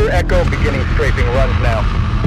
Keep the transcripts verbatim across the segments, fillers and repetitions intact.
Victor Echo beginning strafing runs now.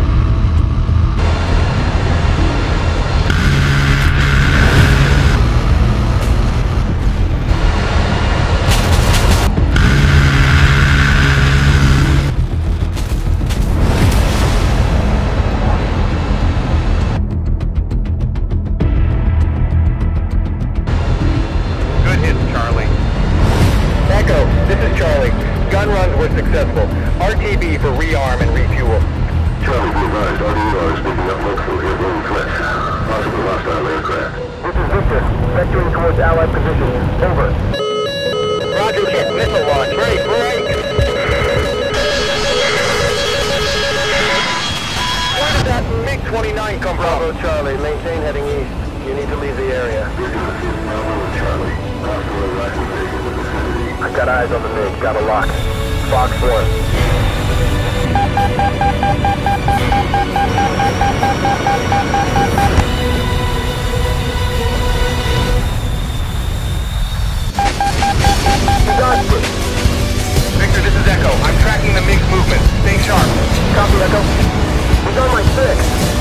Gun runs were successful. R T B for rearm and refuel. Charlie, be advised, R D R is picking up multiple airborne threats. Possible hostile aircraft. This is Victor. Vectoring towards Allied positions. Over. Roger, hit missile launch. Ready, break! Where did that MiG twenty-nine come from? Bravo, Charlie. Maintain heading east. You need to leave the area. Bravo, Charlie. Hostile arrival in the vicinity. I've got eyes on the MiG. Got a lock. Fox one. You got me. Victor, this is Echo. I'm tracking the MiG's movement. Stay sharp. Copy, Echo. He's on my six.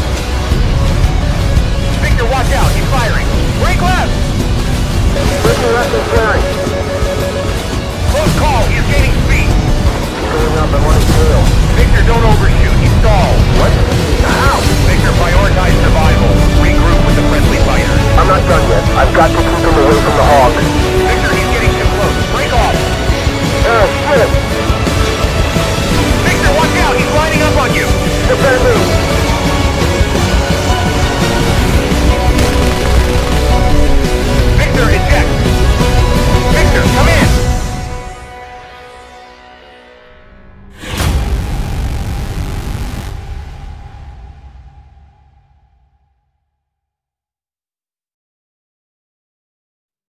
Victor, watch out. He's firing. Break left! Britain left is flaring. Close call. He's gaining speed. Going up at one tail. Victor, don't overshoot. He's stalled. What? How? Victor, prioritize survival. Regroup with the friendly fighters. I'm not done yet. I've got to keep him away from the hall.